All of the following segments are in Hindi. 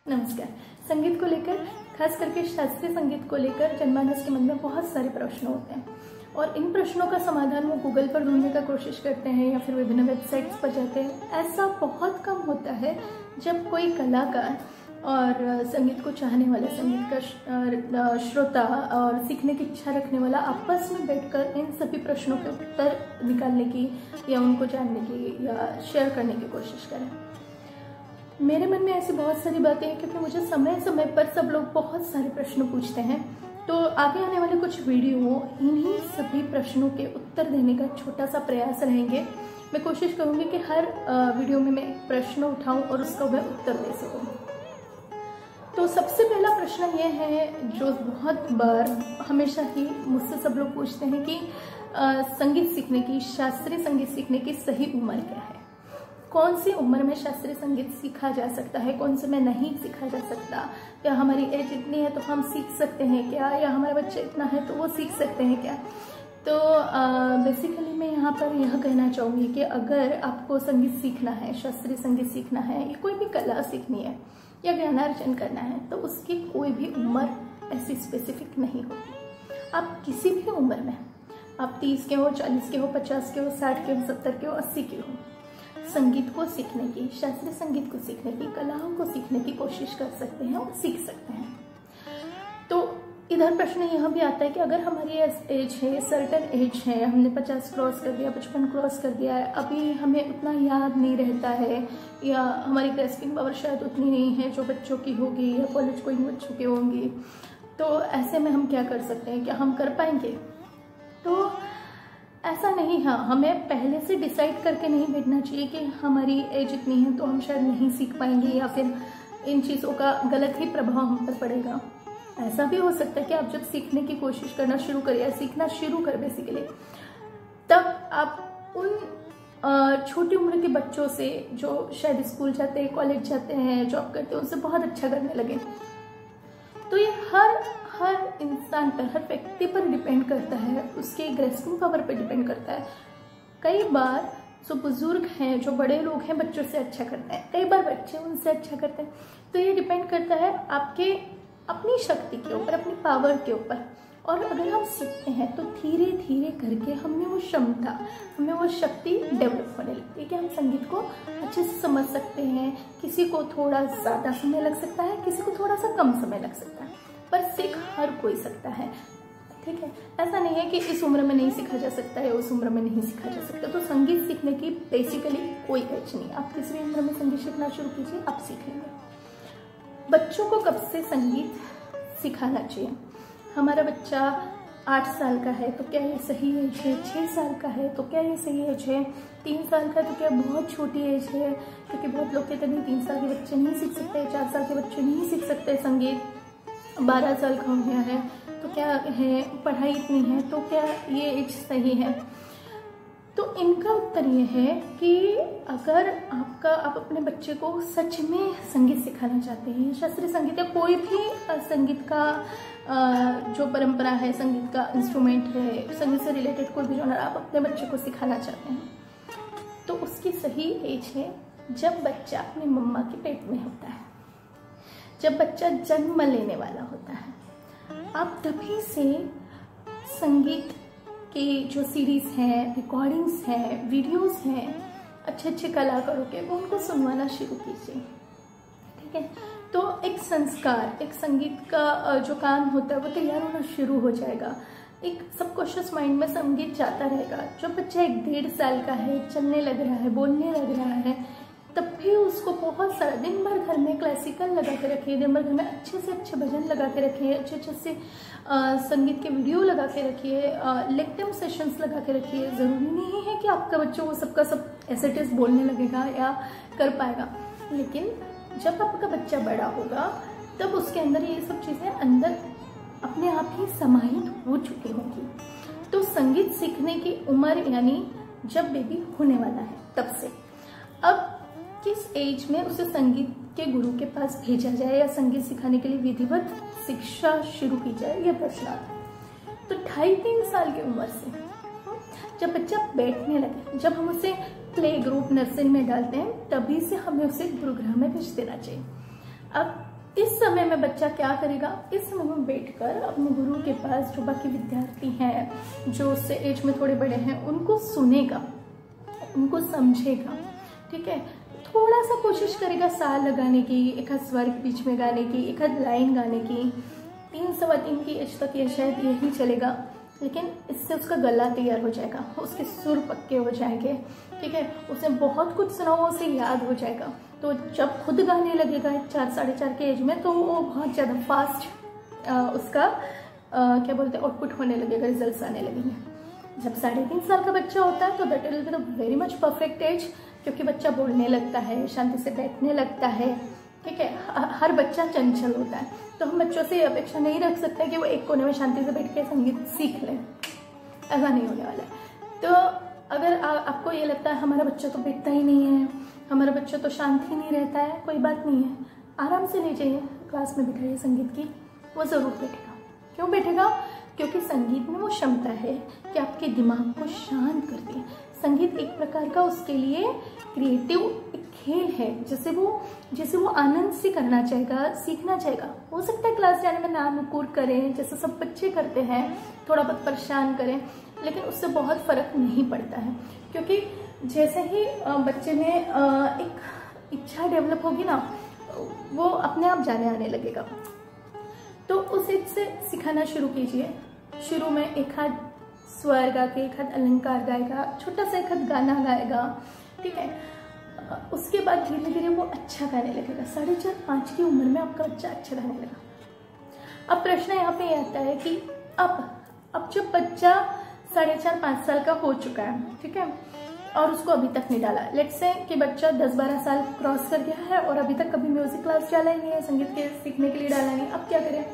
नमस्कार। संगीत को लेकर, खास करके शास्त्रीय संगीत को लेकर जनमानस के मन में बहुत सारे प्रश्न होते हैं और इन प्रश्नों का समाधान वो गूगल पर ढूंढने का कोशिश करते हैं या फिर विभिन्न वेबसाइट्स पर जाते हैं। ऐसा बहुत कम होता है जब कोई कलाकार और संगीत को चाहने वाला, संगीत का श्रोता और सीखने की इच्छा रखने वाला आपस में बैठकर इन सभी प्रश्नों के उत्तर निकालने की या उनको जानने की या शेयर करने की कोशिश करें। मेरे मन में ऐसी बहुत सारी बातें हैं क्योंकि मुझे समय समय पर सब लोग बहुत सारे प्रश्न पूछते हैं, तो आगे आने वाले कुछ वीडियो इन्हीं सभी प्रश्नों के उत्तर देने का छोटा सा प्रयास रहेंगे। मैं कोशिश करूंगी कि हर वीडियो में मैं एक प्रश्न उठाऊं और उसका मैं उत्तर दे सकूं। तो सबसे पहला प्रश्न ये है जो बहुत बार हमेशा ही मुझसे सब लोग पूछते हैं कि संगीत सीखने की, शास्त्रीय संगीत सीखने की सही उम्र क्या है? कौन सी उम्र में शास्त्रीय संगीत सीखा जा सकता है, कौन से में नहीं सीखा जा सकता? या हमारी एज इतनी है तो हम सीख सकते हैं क्या, या हमारा बच्चा इतना है तो वो सीख सकते हैं क्या? तो बेसिकली मैं यहाँ पर यह कहना चाहूँगी कि अगर आपको संगीत सीखना है, शास्त्रीय संगीत सीखना है या कोई भी कला सीखनी है या ज्ञानार्जन करना है, तो उसकी कोई भी उम्र ऐसी स्पेसिफिक नहीं होती। आप किसी भी उम्र में, आप 30 के हो, 40 के हो, 50 के हो, 60 के हो, 70 के हो, 80 के हो, संगीत को सीखने की, शास्त्रीय संगीत को सीखने की, कलाओं को सीखने की कोशिश कर सकते हैं और सीख सकते हैं। तो इधर प्रश्न यह भी आता है कि अगर हमारी एज है, सर्टन एज है, हमने 50 क्रॉस कर दिया, 55 क्रॉस कर दिया है, अभी हमें उतना याद नहीं रहता है या हमारी ग्रेस्पिंग पावर शायद उतनी नहीं है जो बच्चों की होगी या कॉलेज गोइंग बच्चों की होंगी, तो ऐसे में हम क्या कर सकते हैं? क्या हम कर पाएंगे? तो ऐसा नहीं, हाँ, हमें पहले से डिसाइड करके नहीं बैठना चाहिए कि हमारी एज इतनी है तो हम शायद नहीं सीख पाएंगे या फिर इन चीज़ों का गलत ही प्रभाव हम पर पड़ेगा। ऐसा भी हो सकता है कि आप जब सीखने की कोशिश करना शुरू करें या सीखना शुरू करें बेसिकली, तब आप उन छोटी उम्र के बच्चों से जो शायद स्कूल जाते हैं, कॉलेज जाते हैं, जॉब करते हैं, उनसे बहुत अच्छा करने लगे। तो ये हर इंसान पर, हर व्यक्ति पर डिपेंड करता है, उसके ग्रेस्पिंग पावर पर डिपेंड करता है। कई बार जो बुजुर्ग हैं, जो बड़े लोग हैं, बच्चों से अच्छा करते हैं, कई बार बच्चे उनसे अच्छा करते हैं। तो ये डिपेंड करता है आपके अपनी शक्ति के ऊपर, अपनी पावर के ऊपर। और अगर हम सीखते हैं तो धीरे धीरे करके हमें वो क्षमता, हमें वो शक्ति डेवलप होने लगती है कि हम संगीत को अच्छे से समझ सकते हैं। किसी को थोड़ा ज़्यादा समय लग सकता है, किसी को थोड़ा सा कम समय लग सकता है, पर सीख हर कोई सकता है। ठीक है, ऐसा नहीं है कि इस उम्र में नहीं सीखा जा सकता है, उस उम्र में नहीं सीखा जा सकता। तो संगीत सीखने की बेसिकली कोई एज नहीं। आप किसी भी उम्र में संगीत सीखना शुरू कीजिए, आप सीख लेंगे। बच्चों को कब से संगीत सिखाना चाहिए? हमारा बच्चा 8 साल का है तो क्या ये सही एज है? 6 साल का है तो क्या ये सही एज है? 3 साल का तो क्या बहुत छोटी एज है? क्योंकि बहुत लोग कहते हैं 3 साल के बच्चे नहीं सीख सकते, 4 साल के बच्चे नहीं सीख सकते संगीत, 12 साल का हो गया है तो क्या है, पढ़ाई इतनी है तो क्या ये एज सही है? तो इनका उत्तर ये है कि अगर आप अपने बच्चे को सच में संगीत सिखाना चाहते हैं, शास्त्रीय संगीत या कोई भी संगीत का जो परंपरा है, संगीत का इंस्ट्रूमेंट है, संगीत से रिलेटेड कोई भी जॉनर आप अपने बच्चे को सिखाना चाहते हैं, तो उसकी सही एज है जब बच्चा अपनी मम्मा के पेट में होता है, जब बच्चा जन्म लेने वाला होता है। आप तभी से संगीत की जो सीरीज हैं, रिकॉर्डिंग्स हैं, वीडियोस हैं अच्छे अच्छे कलाकारों के, वो उनको सुनवाना शुरू कीजिए। ठीक है, तो एक संस्कार, एक संगीत का जो कान होता है वो तैयार होना शुरू हो जाएगा। एक सबकॉन्शियस माइंड में संगीत जाता रहेगा। जब बच्चा 1-1.5 साल का है, चलने लग रहा है, बोलने लग रहा है, तब भी उसको बहुत सारा, दिन भर घर में क्लासिकल लगा के रखिए, दिन भर घर में अच्छे से अच्छे भजन लगा के रखिए, अच्छे से संगीत के वीडियो लगा के रखिए, लेक्चर सेशंस लगा के रखिए। ज़रूरी नहीं है कि आपका बच्चा वो सबका सब एज इट इज़ बोलने लगेगा या कर पाएगा, लेकिन जब आपका बच्चा बड़ा होगा तब उसके अंदर ये सब चीज़ें अंदर अपने आप ही समाहित हो चुकी होंगी। तो संगीत सीखने की उम्र यानी जब बेबी होने वाला है तब से। अब किस एज में उसे संगीत के गुरु के पास भेजा जाए या संगीत सिखाने के लिए विधिवत शिक्षा शुरू की जाए, यह प्रश्न आता है। तो 2.5-3 साल की उम्र से जब बच्चा बैठने लगे, जब हम उसे प्ले ग्रुप, नर्सरी में डालते हैं, तभी से हमें उसे गुरुग्रह में भेज देना चाहिए। अब इस समय में बच्चा क्या करेगा, इस समय में बैठकर अपने गुरु के पास जो बाकी विद्यार्थी हैं, जो उससे एज में थोड़े बड़े हैं, उनको सुनेगा, उनको समझेगा। ठीक है, थोड़ा सा कोशिश करेगा सा लगाने की, एक आध स्वर बीच में गाने की, एक आध लाइन गाने की। 3 सवा 3 की एज तक ये शायद यही चलेगा, लेकिन इससे उसका गला तैयार हो जाएगा, उसके सुर पक्के हो जाएंगे। ठीक है, उसे बहुत कुछ सुना हुआ उसे याद हो जाएगा। तो जब खुद गाने लगेगा 4 साढ़े 4 के एज में, तो वो बहुत ज़्यादा फास्ट उसका क्या बोलते हैं आउटपुट होने लगेगा, रिजल्ट्स आने लगेंगे। जब 3.5 साल का बच्चा होता है तो that will be the very much perfect age, क्योंकि बच्चा बोलने लगता है, शांति से बैठने लगता है। ठीक है, हर बच्चा चंचल होता है, तो हम बच्चों से अपेक्षा नहीं रख सकते कि वो एक कोने में शांति से बैठ के संगीत सीख लें, ऐसा नहीं होने वाला है। तो अगर आपको ये लगता है हमारा बच्चा तो बैठता ही नहीं है, हमारा बच्चा तो शांत ही नहीं रहता है, कोई बात नहीं है, आराम से ले जाइए, क्लास में बिठाइए संगीत की, वो ज़रूर बैठेगा। क्यों बैठेगा? क्योंकि संगीत में वो क्षमता है कि आपके दिमाग को शांत करती है। संगीत एक प्रकार का उसके लिए क्रिएटिव एक खेल है, जैसे वो आनंद से करना चाहेगा, सीखना चाहेगा। हो सकता है क्लास जाने में ना नुकुर करें, जैसे सब बच्चे करते हैं, थोड़ा बहुत परेशान करें, लेकिन उससे बहुत फर्क नहीं पड़ता है, क्योंकि जैसे ही बच्चे में एक इच्छा डेवलप होगी ना, वो अपने आप जाने आने लगेगा। तो उस चीज से सिखाना शुरू कीजिए। शुरू में एक हाथ स्वर गा के, एक हाथ अलंकार गाएगा, छोटा सा एक हाथ गाना गाएगा। ठीक है, उसके बाद धीरे धीरे वो अच्छा गाने लगेगा। 4.5-5 की उम्र में आपका बच्चा अच्छा गाने लगा। अब प्रश्न यहाँ पे आता है कि अब जब बच्चा 4.5-5 साल का हो चुका है, ठीक है, और उसको अभी तक नहीं डाला, लेट्स से कि बच्चा 10-12 साल क्रॉस कर गया है और अभी तक कभी म्यूजिक क्लास डाला ही नहीं है, संगीत के सीखने के लिए डाला नहीं, अब क्या करें?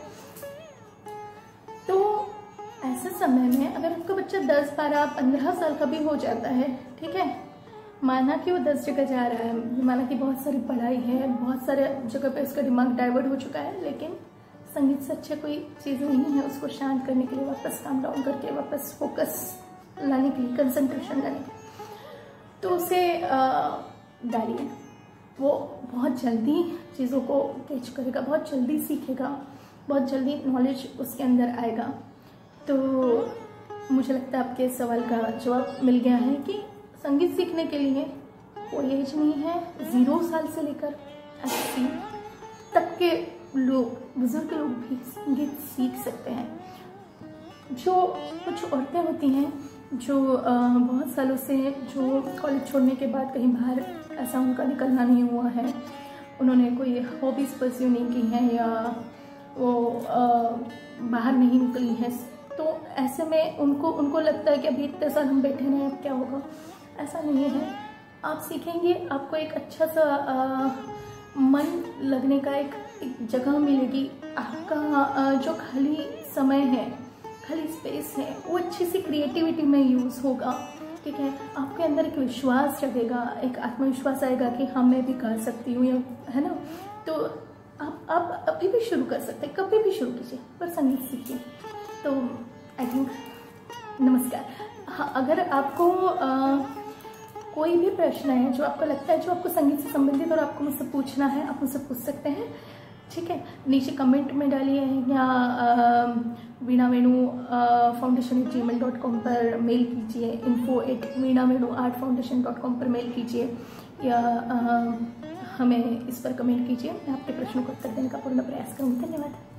तो ऐसे समय में अगर आपका बच्चा 10, 12, 15 साल का भी हो जाता है, ठीक है, माना कि वो 10 जगह जा रहा है, माना कि बहुत सारी पढ़ाई है, बहुत सारे जगह पे उसका दिमाग डाइवर्ट हो चुका है, लेकिन संगीत से अच्छे कोई चीज़ नहीं है उसको शांत करने के लिए, वापस काम डाउन करके वापस फोकस लाने के लिए, कंसंट्रेशन लाने के लिए, तो उसे डालिए। वो बहुत जल्दी चीज़ों को कैच करेगा, बहुत जल्दी सीखेगा, बहुत जल्दी नॉलेज उसके अंदर आएगा। तो मुझे लगता है आपके सवाल का जवाब मिल गया है कि संगीत सीखने के लिए कोई एज नहीं है। 0 साल से लेकर 80 तक के लोग, बुजुर्ग लोग भी संगीत सीख सकते हैं। जो कुछ औरतें होती हैं जो बहुत सालों से, जो कॉलेज छोड़ने के बाद कहीं बाहर ऐसा उनका निकलना नहीं हुआ है, उन्होंने कोई हॉबीज़ परस्यू नहीं की हैं या वो बाहर नहीं निकली हैं, तो ऐसे में उनको लगता है कि अभी इतने साल हम बैठे रहे, अब क्या होगा। ऐसा नहीं है, आप सीखेंगे, आपको एक अच्छा सा मन लगने का एक जगह मिलेगी। आपका जो खाली समय है, खाली स्पेस है, वो अच्छी सी क्रिएटिविटी में यूज़ होगा। ठीक है, आपके अंदर एक विश्वास जगेगा, एक आत्मविश्वास आएगा कि हाँ मैं भी कर सकती हूँ, है ना। तो आप अभी भी शुरू कर सकते हैं, कभी भी शुरू कीजिए, पर संगीत सीखिए। तो आई थिंक, नमस्कार। हाँ, अगर आपको कोई भी प्रश्न है जो आपको लगता है, जो आपको संगीत से संबंधित और आपको मुझसे पूछना है, आप मुझसे पूछ सकते हैं। ठीक है, नीचे कमेंट में डालिए या veena-venu@gmail.com पर मेल कीजिए, info@veena-venu-art-foundation.com पर मेल कीजिए या हमें इस पर कमेंट कीजिए। मैं आपके प्रश्नों को उत्तर देने का पूर्ण प्रयास करूँगी। धन्यवाद।